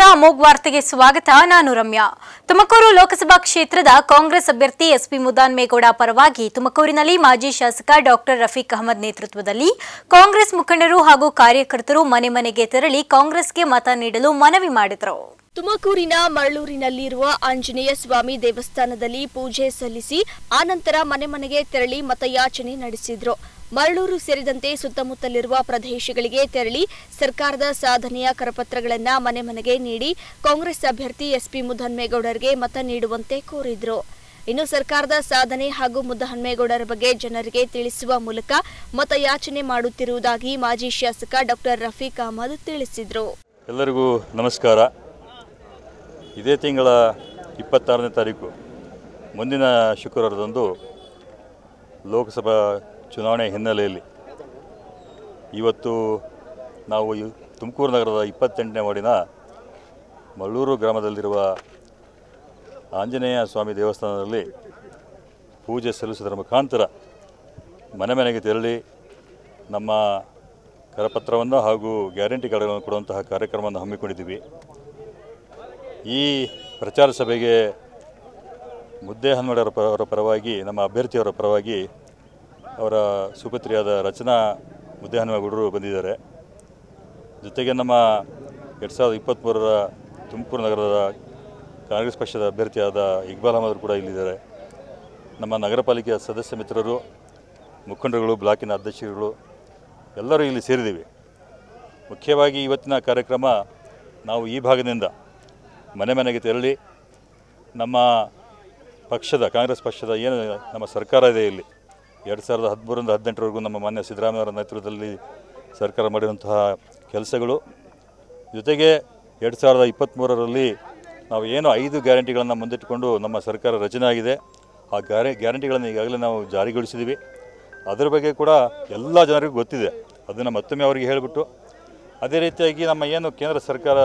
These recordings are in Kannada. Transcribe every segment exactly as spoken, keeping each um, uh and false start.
ಅಮೋಘ್ ವಾರ್ತೆಗೆ ಸ್ವಾಗತ. ನಾನು ರಮ್ಯಾ. ತುಮಕೂರು ಲೋಕಸಭಾ ಕ್ಷೇತ್ರದ ಕಾಂಗ್ರೆಸ್ ಅಭ್ಯರ್ಥಿ ಎಸ್ಪಿ ಮುದ್ದಹನುಮೇಗೌಡ ಪರವಾಗಿ ತುಮಕೂರಿನಲ್ಲಿ ಮಾಜಿ ಶಾಸಕ ಡಾಕ್ಟರ್ ರಫೀಕ್ ಅಹಮದ್ ನೇತೃತ್ವದಲ್ಲಿ ಕಾಂಗ್ರೆಸ್ ಮುಖಂಡರು ಹಾಗೂ ಕಾರ್ಯಕರ್ತರು ಮನೆ ಮನೆಗೆ ತೆರಳಿ ಕಾಂಗ್ರೆಸ್ಗೆ ಮತ ನೀಡಲು ಮನವಿ ಮಾಡಿದರು. ತುಮಕೂರಿನ ಮರಳೂರಿನಲ್ಲಿರುವ ಆಂಜನೇಯ ಸ್ವಾಮಿ ದೇವಸ್ಥಾನದಲ್ಲಿ ಪೂಜೆ ಸಲ್ಲಿಸಿ ಆನಂತರ ಮನೆ ಮನೆಗೆ ತೆರಳಿ ಮತಯಾಚನೆ ನಡೆಸಿದರು. ಮರಳೂರು ಸೇರಿದಂತೆ ಸುತ್ತಮುತ್ತಲಿರುವ ಪ್ರದೇಶಗಳಿಗೆ ತೆರಳಿ ಸರ್ಕಾರದ ಸಾಧನೆಯ ಕರಪತ್ರಗಳನ್ನು ಮನೆ ಮನೆಗೆ ನೀಡಿ ಕಾಂಗ್ರೆಸ್ ಅಭ್ಯರ್ಥಿ ಎಸ್ಪಿ ಮುದ್ದಹನುಮೇಗೌಡರಿಗೆ ಮತ ನೀಡುವಂತೆ ಕೋರಿದರು. ಇನ್ನು ಸರ್ಕಾರದ ಸಾಧನೆ ಹಾಗೂ ಮುದ್ದಹನುಮೇಗೌಡರ ಬಗ್ಗೆ ಜನರಿಗೆ ತಿಳಿಸುವ ಮೂಲಕ ಮತಯಾಚನೆ ಮಾಡುತ್ತಿರುವುದಾಗಿ ಮಾಜಿ ಶಾಸಕ ಡಾಕ್ಟರ್ ರಫೀಕ್ ಅಹಮದ್ ತಿಳಿಸಿದರು. ಎಲ್ಲರಿಗೂ ನಮಸ್ಕಾರ. ಇದೇ ತಿಂಗಳ ಇಪ್ಪತ್ತಾರನೇ ತಾರೀಕು ಮುಂದಿನ ಶುಕ್ರವಾರದಂದು ಲೋಕಸಭಾ ಚುನಾವಣೆ ಹಿನ್ನೆಲೆಯಲ್ಲಿ ಇವತ್ತು ನಾವು ತುಮಕೂರು ನಗರದ ಇಪ್ಪತ್ತೆಂಟನೇ ವಾರ್ಡಿನ ಮರಳೂರು ಗ್ರಾಮದಲ್ಲಿರುವ ಆಂಜನೇಯ ಸ್ವಾಮಿ ದೇವಸ್ಥಾನದಲ್ಲಿ ಪೂಜೆ ಸಲ್ಲಿಸುವುದರ ಮುಖಾಂತರ ಮನೆ ಮನೆಗೆ ತೆರಳಿ ನಮ್ಮ ಕರಪತ್ರವನ್ನು ಹಾಗೂ ಗ್ಯಾರಂಟಿ ಕಾರ್ಡ್ಗಳನ್ನು ಕೊಡುವಂತಹ ಕಾರ್ಯಕ್ರಮವನ್ನು ಹಮ್ಮಿಕೊಂಡಿದ್ದೀವಿ. ಈ ಪ್ರಚಾರ ಸಭೆಗೆ ಮುದ್ದಹನುಮೇಗೌಡರ ಪರವಾಗಿ ನಮ್ಮ ಅಭ್ಯರ್ಥಿಯವರ ಪರವಾಗಿ ಅವರ ಸುಪುತ್ರಿಯಾದ ರಚನಾ ಮುದ್ದಹನುಮೇಗೌಡರು ಬಂದಿದ್ದಾರೆ. ಜೊತೆಗೆ ನಮ್ಮ ಎರಡು ಸಾವಿರದ ಇಪ್ಪತ್ತ್ಮೂರರ ತುಮಕೂರು ನಗರದ ಕಾಂಗ್ರೆಸ್ ಪಕ್ಷದ ಅಭ್ಯರ್ಥಿಯಾದ ಇಕ್ಬಾಲ್ ಅಹಮದ್ ಕೂಡ ಇಲ್ಲಿದ್ದಾರೆ. ನಮ್ಮ ನಗರ ಪಾಲಿಕೆಯ ಸದಸ್ಯ ಮಿತ್ರರು, ಮುಖಂಡರುಗಳು, ಬ್ಲಾಕಿನ ಅಧ್ಯಕ್ಷರುಗಳು ಎಲ್ಲರೂ ಇಲ್ಲಿ ಸೇರಿದ್ದೀವಿ. ಮುಖ್ಯವಾಗಿ ಇವತ್ತಿನ ಕಾರ್ಯಕ್ರಮ ನಾವು ಈ ಭಾಗದಿಂದ ಮನೆ ಮನೆಗೆ ತೆರಳಿ ನಮ್ಮ ಪಕ್ಷದ ಕಾಂಗ್ರೆಸ್ ಪಕ್ಷದ ಏನು ನಮ್ಮ ಸರ್ಕಾರ ಇದೆ ಇಲ್ಲಿ ಎರಡು ಸಾವಿರದ ಹದಿಮೂರರಿಂದ ಹದಿನೆಂಟರವರೆಗೂ ನಮ್ಮ ಮಾನ್ಯ ಸಿದ್ದರಾಮಯ್ಯವರ ನೇತೃತ್ವದಲ್ಲಿ ಸರ್ಕಾರ ಮಾಡಿರುವಂತಹ ಕೆಲಸಗಳು, ಜೊತೆಗೆ ಎರಡು ಸಾವಿರದ ಇಪ್ಪತ್ತ್ಮೂರರಲ್ಲಿ ನಾವು ಏನು ಐದು ಗ್ಯಾರಂಟಿಗಳನ್ನು ಮುಂದಿಟ್ಟುಕೊಂಡು ನಮ್ಮ ಸರ್ಕಾರ ರಚನೆ ಆಗಿದೆ. ಆ ಗ್ಯಾರೆ ಗ್ಯಾರಂಟಿಗಳನ್ನು ಈಗಾಗಲೇ ನಾವು ಜಾರಿಗೊಳಿಸಿದ್ದೀವಿ. ಅದರ ಬಗ್ಗೆ ಕೂಡ ಎಲ್ಲ ಜನರಿಗೂ ಗೊತ್ತಿದೆ. ಅದನ್ನು ಮತ್ತೊಮ್ಮೆ ಅವರಿಗೆ ಹೇಳಿಬಿಟ್ಟು ಅದೇ ರೀತಿಯಾಗಿ ನಮ್ಮ ಏನು ಕೇಂದ್ರ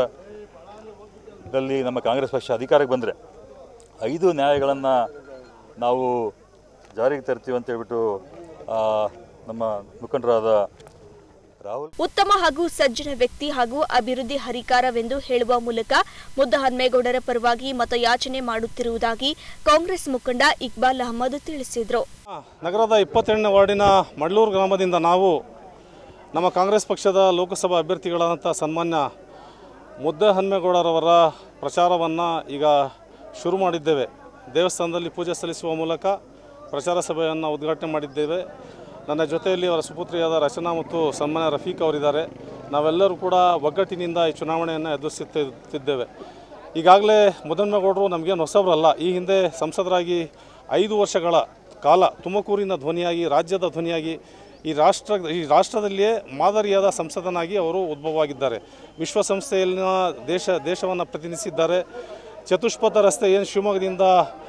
ಸರ್ಕಾರದಲ್ಲಿ ನಮ್ಮ ಕಾಂಗ್ರೆಸ್ ಪಕ್ಷ ಅಧಿಕಾರಕ್ಕೆ ಬಂದರೆ ಐದು ನ್ಯಾಯಗಳನ್ನು ನಾವು ಜಾರಿಗೆ ತರ್ತೀವಿ ಅಂತ ಹೇಳ್ಬಿಟ್ಟು ನಮ್ಮ ಮುಖಂಡರಾದ ರಾಹುಲ್ ಉತ್ತಮ ಹಾಗೂ ಸಜ್ಜನ ವ್ಯಕ್ತಿ ಹಾಗೂ ಅಭಿವೃದ್ಧಿ ಹರಿಕಾರವೆಂದು ಹೇಳುವ ಮೂಲಕ ಮುದ್ದಹನುಮೇಗೌಡರ ಪರವಾಗಿ ಮತಯಾಚನೆ ಮಾಡುತ್ತಿರುವುದಾಗಿ ಕಾಂಗ್ರೆಸ್ ಮುಖಂಡ ಇಕ್ಬಾಲ್ ಅಹಮದ್ ತಿಳಿಸಿದರು. ನಗರದ ಇಪ್ಪತ್ತೆರಡನೇ ವಾರ್ಡಿನ ಮರಳೂರು ಗ್ರಾಮದಿಂದ ನಾವು ನಮ್ಮ ಕಾಂಗ್ರೆಸ್ ಪಕ್ಷದ ಲೋಕಸಭಾ ಅಭ್ಯರ್ಥಿಗಳಾದಂಥ ಸನ್ಮಾನ್ಯ ಮುದ್ದಹನುಮೇಗೌಡರವರ ಪ್ರಚಾರವನ್ನು ಈಗ ಶುರು ಮಾಡಿದ್ದೇವೆ. ದೇವಸ್ಥಾನದಲ್ಲಿ ಪೂಜೆ ಸಲ್ಲಿಸುವ ಮೂಲಕ ಪ್ರಚಾರ ಸಭೆಯನ್ನು ಉದ್ಘಾಟನೆ ಮಾಡಿದ್ದೇವೆ. ನನ್ನ ಜೊತೆಯಲ್ಲಿ ಅವರ ಸುಪುತ್ರಿಯಾದ ರಚನಾ ಮತ್ತು ಸನ್ಮಾನ್ಯ ರಫೀಕ್ ಅವರಿದ್ದಾರೆ. ನಾವೆಲ್ಲರೂ ಕೂಡ ಒಗ್ಗಟ್ಟಿನಿಂದ ಈ ಚುನಾವಣೆಯನ್ನು ಎದುರಿಸುತ್ತಿದ್ದೇವೆ. ಈಗಾಗಲೇ ಮುದ್ದಹನುಮೇಗೌಡರು ನಮಗೇನು ಹೊಸಬರಲ್ಲ. ಈ ಹಿಂದೆ ಸಂಸದರಾಗಿ ಐದು ವರ್ಷಗಳ ಕಾಲ ತುಮಕೂರಿನ ಧ್ವನಿಯಾಗಿ, ರಾಜ್ಯದ ಧ್ವನಿಯಾಗಿ, ಈ ರಾಷ್ಟ್ರ ಈ ರಾಷ್ಟ್ರದಲ್ಲಿಯೇ ಮಾದರಿಯಾದ ಸಂಸದನಾಗಿ ಅವರು ಉದ್ಭವವಾಗಿದ್ದಾರೆ. ವಿಶ್ವಸಂಸ್ಥೆಯಲ್ಲಿನ ದೇಶ ದೇಶವನ್ನು ಪ್ರತಿನಿಧಿಸಿದ್ದಾರೆ. ಚತುಷ್ಪಥ ರಸ್ತೆ ಏನು ಶಿವಮೊಗ್ಗದಿಂದ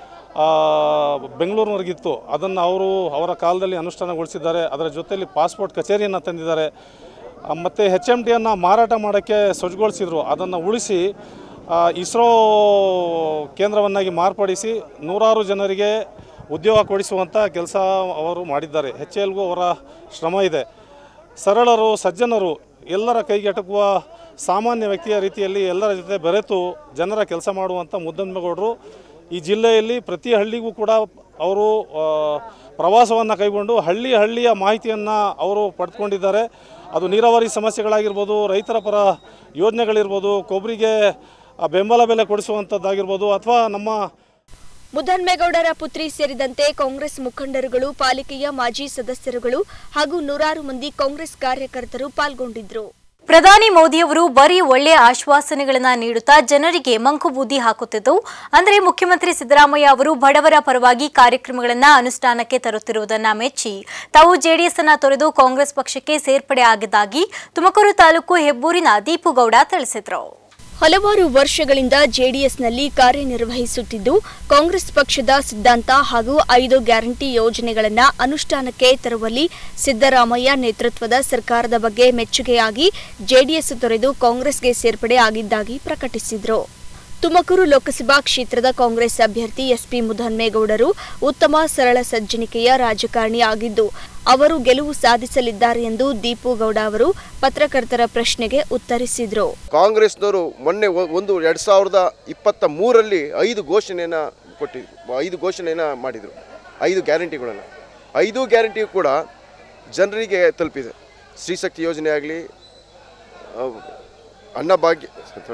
ಬೆಂಗಳೂರಿನವರೆಗಿತ್ತು, ಅದನ್ನು ಅವರು ಅವರ ಕಾಲದಲ್ಲಿ ಅನುಷ್ಠಾನಗೊಳಿಸಿದ್ದಾರೆ. ಅದರ ಜೊತೆಯಲ್ಲಿ ಪಾಸ್ಪೋರ್ಟ್ ಕಚೇರಿಯನ್ನು ತಂದಿದ್ದಾರೆ. ಮತ್ತು ಹೆಚ್ ಎಮ್ ಟಿಯನ್ನು ಮಾರಾಟ ಮಾಡೋಕ್ಕೆ ಸಜ್ಜುಗೊಳಿಸಿದರು. ಅದನ್ನು ಉಳಿಸಿ ಇಸ್ರೋ ಕೇಂದ್ರವನ್ನಾಗಿ ಮಾರ್ಪಡಿಸಿ ನೂರಾರು ಜನರಿಗೆ ಉದ್ಯೋಗ ಕೊಡಿಸುವಂಥ ಕೆಲಸ ಅವರು ಮಾಡಿದ್ದಾರೆ. ಎಚ್ ಎಲ್ಗೂ ಅವರ ಶ್ರಮ ಇದೆ. ಸರಳರು, ಸಜ್ಜನರು, ಎಲ್ಲರ ಕೈಗೆಟಕುವ ಸಾಮಾನ್ಯ ವ್ಯಕ್ತಿಯ ರೀತಿಯಲ್ಲಿ ಎಲ್ಲರ ಜೊತೆ ಬೆರೆತು ಜನರ ಕೆಲಸ ಮಾಡುವಂಥ ಮುದ್ದಹನುಮೇಗೌಡರು ಈ ಜಿಲ್ಲೆಯಲ್ಲಿ ಪ್ರತಿ ಹಳ್ಳಿಗೂ ಕೂಡ ಅವರು ಪ್ರವಾಸವನ್ನು ಕೈಗೊಂಡು ಹಳ್ಳಿ ಹಳ್ಳಿಯ ಮಾಹಿತಿಯನ್ನು ಅವರು ಪಡೆದುಕೊಂಡಿದ್ದಾರೆ. ಅದು ನೀರಾವರಿ ಸಮಸ್ಯೆಗಳಾಗಿರ್ಬೋದು, ರೈತರ ಪರ ಯೋಜನೆಗಳಿರ್ಬೋದು, ಕೊಬ್ಬರಿಗೆ ಬೆಂಬಲ ಬೆಲೆ ಕೊಡಿಸುವಂಥದ್ದಾಗಿರ್ಬೋದು, ಅಥವಾ ನಮ್ಮ ಮುದ್ದಹನುಮೇಗೌಡರ ಪುತ್ರಿ ಸೇರಿದಂತೆ ಕಾಂಗ್ರೆಸ್ ಮುಖಂಡರುಗಳು, ಪಾಲಿಕೆಯ ಮಾಜಿ ಸದಸ್ಯರುಗಳು ಹಾಗೂ ನೂರಾರು ಮಂದಿ ಕಾಂಗ್ರೆಸ್ ಕಾರ್ಯಕರ್ತರು ಪಾಲ್ಗೊಂಡಿದ್ದರು. ಪ್ರಧಾನಿ ಮೋದಿಯವರು ಬರೀ ಒಳ್ಳೆಯ ಆಶ್ವಾಸನೆಗಳನ್ನು ನೀಡುತ್ತಾ ಜನರಿಗೆ ಮಂಕು ಬೂದಿ ಹಾಕುತ್ತಿದ್ದು, ಅಂದರೆ ಮುಖ್ಯಮಂತ್ರಿ ಸಿದ್ದರಾಮಯ್ಯ ಅವರು ಬಡವರ ಪರವಾಗಿ ಕಾರ್ಯಕ್ರಮಗಳನ್ನು ಅನುಷ್ಠಾನಕ್ಕೆ ತರುತ್ತಿರುವುದನ್ನು ಮೆಚ್ಚಿ ತಾವು ಜೆಡಿಎಸ್ ಅನ್ನು ತೊರೆದು ಕಾಂಗ್ರೆಸ್ ಪಕ್ಷಕ್ಕೆ ಸೇರ್ಪಡೆ ಆಗಿದ್ದಾಗಿ ತುಮಕೂರು ತಾಲೂಕು ಹೆಬ್ಬೂರಿನ ದೀಪುಗೌಡ ತಿಳಿಸಿದರು. ಹಲವಾರು ವರ್ಷಗಳಿಂದ ಜೆಡಿಎಸ್ನಲ್ಲಿ ಕಾರ್ಯನಿರ್ವಹಿಸುತ್ತಿದ್ದು, ಕಾಂಗ್ರೆಸ್ ಪಕ್ಷದ ಸಿದ್ಧಾಂತ ಹಾಗೂ ಐದು ಗ್ಯಾರಂಟಿ ಯೋಜನೆಗಳನ್ನು ಅನುಷ್ಠಾನಕ್ಕೆ ತರುವಲ್ಲಿ ಸಿದ್ದರಾಮಯ್ಯ ನೇತೃತ್ವದ ಸರ್ಕಾರದ ಬಗ್ಗೆ ಮೆಚ್ಚುಗೆಯಾಗಿ ಜೆಡಿಎಸ್ ತೊರೆದು ಕಾಂಗ್ರೆಸ್ಗೆ ಸೇರ್ಪಡೆ ಆಗಿದ್ದಾಗಿ ಪ್ರಕಟಿಸಿದರು. ತುಮಕೂರು ಲೋಕಸಭಾ ಕ್ಷೇತ್ರದ ಕಾಂಗ್ರೆಸ್ ಅಭ್ಯರ್ಥಿ ಎಸ್ಪಿ ಮುದ್ದಹನುಮೇಗೌಡರು ಉತ್ತಮ ಸರಳ ಸಜ್ಜನಿಕೆಯ ರಾಜಕಾರಣಿ ಆಗಿದ್ದು ಅವರು ಗೆಲುವು ಸಾಧಿಸಲಿದ್ದಾರೆ ಎಂದು ದೀಪು ಗೌಡ ಅವರು ಪತ್ರಕರ್ತರ ಪ್ರಶ್ನೆಗೆ ಉತ್ತರಿಸಿದರು. ಕಾಂಗ್ರೆಸ್ನವರು ಮೊನ್ನೆ ಒಂದು ಎರಡ್ ಸಾವಿರದ ಇಪ್ಪತ್ತ ಮೂರರಲ್ಲಿ ಐದು ಘೋಷಣೆಯನ್ನ ಕೊಟ್ಟಿದ್ರು ಐದು ಘೋಷಣೆಯನ್ನ ಮಾಡಿದರು ಐದು ಗ್ಯಾರಂಟಿಗಳನ್ನು ಐದು ಗ್ಯಾರಂಟಿಯು ಕೂಡ ಜನರಿಗೆ ತಲುಪಿದೆ. ಸ್ತ್ರೀಶಕ್ತಿ ಯೋಜನೆ ಆಗಲಿ, ಅನ್ನಭಾಗ್ಯ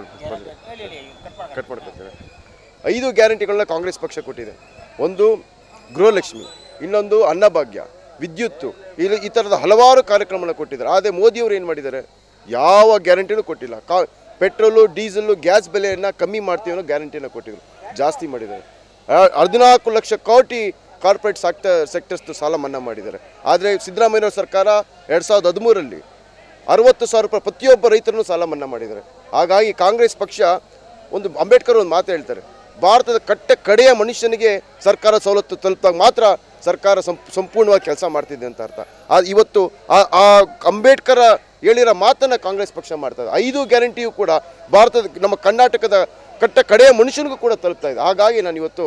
ಕಟ್ ಮಾಡ್ಕೊಳ್ತಾರೆ. ಐದು ಗ್ಯಾರಂಟಿಗಳನ್ನ ಕಾಂಗ್ರೆಸ್ ಪಕ್ಷ ಕೊಟ್ಟಿದೆ. ಒಂದು ಗೃಹಲಕ್ಷ್ಮಿ, ಇನ್ನೊಂದು ಅನ್ನಭಾಗ್ಯ, ವಿದ್ಯುತ್ತು, ಇಲ್ಲಿ ಈ ಥರದ ಹಲವಾರು ಕಾರ್ಯಕ್ರಮಗಳನ್ನ ಕೊಟ್ಟಿದ್ದಾರೆ. ಆದರೆ ಮೋದಿಯವರು ಏನು ಮಾಡಿದ್ದಾರೆ? ಯಾವ ಗ್ಯಾರಂಟಿನೂ ಕೊಟ್ಟಿಲ್ಲ. ಕಾ ಪೆಟ್ರೋಲು, ಡೀಸೆಲ್ಲು, ಗ್ಯಾಸ್ ಬೆಲೆಯನ್ನು ಕಮ್ಮಿ ಮಾಡ್ತೀವಿ ಅನ್ನೋ ಗ್ಯಾರಂಟಿಯನ್ನು ಕೊಟ್ಟಿದ್ರು, ಜಾಸ್ತಿ ಮಾಡಿದ್ದಾರೆ. ಹದಿನಾಲ್ಕು ಲಕ್ಷ ಕೋಟಿ ಕಾರ್ಪೊರೇಟ್ ಸೆಕ್ಟರ್ ಸೆಕ್ಟರ್ಸ್ದು ಸಾಲ ಮನ್ನಾ ಮಾಡಿದ್ದಾರೆ. ಆದರೆ ಸಿದ್ದರಾಮಯ್ಯನವರ ಸರ್ಕಾರ ಎರಡು ಸಾವಿರದ ಹದಿಮೂರರಲ್ಲಿ ಅರವತ್ತು ಸಾವಿರ ರೂಪಾಯಿ ಪ್ರತಿಯೊಬ್ಬ ರೈತರನ್ನು ಸಾಲ ಮನ್ನಾ ಮಾಡಿದ್ದಾರೆ. ಹಾಗಾಗಿ ಕಾಂಗ್ರೆಸ್ ಪಕ್ಷ ಒಂದು ಅಂಬೇಡ್ಕರ್ ಒಂದು ಮಾತು ಹೇಳ್ತಾರೆ, ಭಾರತದ ಕಟ್ಟ ಕಡೆಯ ಮನುಷ್ಯನಿಗೆ ಸರ್ಕಾರ ಸವಲತ್ತು ತಲುಪಿದಾಗ ಮಾತ್ರ ಸರ್ಕಾರ ಸಂಪೂರ್ಣವಾಗಿ ಕೆಲಸ ಮಾಡ್ತಿದೆ ಅಂತ ಅರ್ಥ. ಇವತ್ತು ಆ ಅಂಬೇಡ್ಕರ್ ಹೇಳಿರೋ ಮಾತನ್ನು ಕಾಂಗ್ರೆಸ್ ಪಕ್ಷ ಮಾಡ್ತದೆ. ಐದು ಗ್ಯಾರಂಟಿಯು ಕೂಡ ಭಾರತದ ನಮ್ಮ ಕರ್ನಾಟಕದ ಕಟ್ಟ ಕಡೆಯ ಮನುಷ್ಯನಿಗೂ ಕೂಡ ತಲುಪ್ತಾ ಇದೆ. ಹಾಗಾಗಿ ನಾನು ಇವತ್ತು